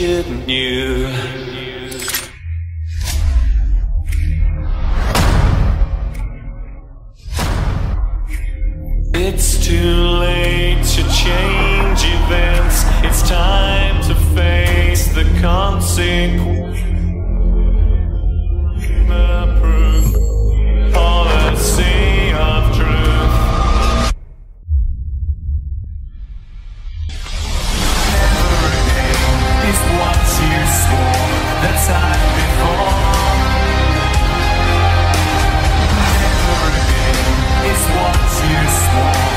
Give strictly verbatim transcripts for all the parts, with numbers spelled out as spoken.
shouldn't you? It's too late to change events. It's time to face the consequences. The proof, policy of truth. Never again is what you swore the time before. Never again is what you swore.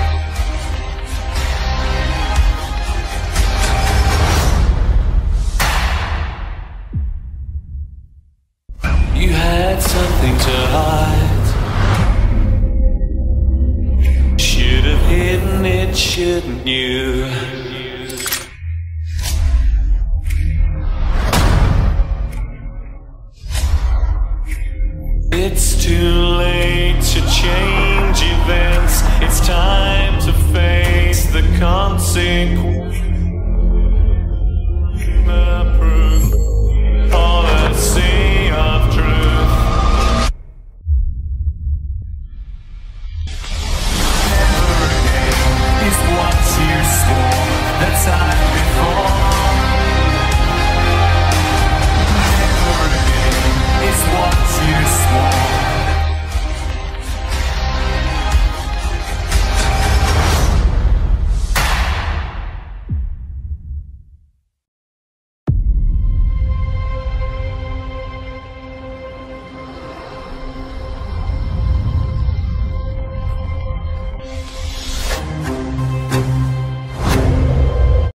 You had something to hide. Should have hidden it, shouldn't you? It's too late to change events. It's time to face the consequences.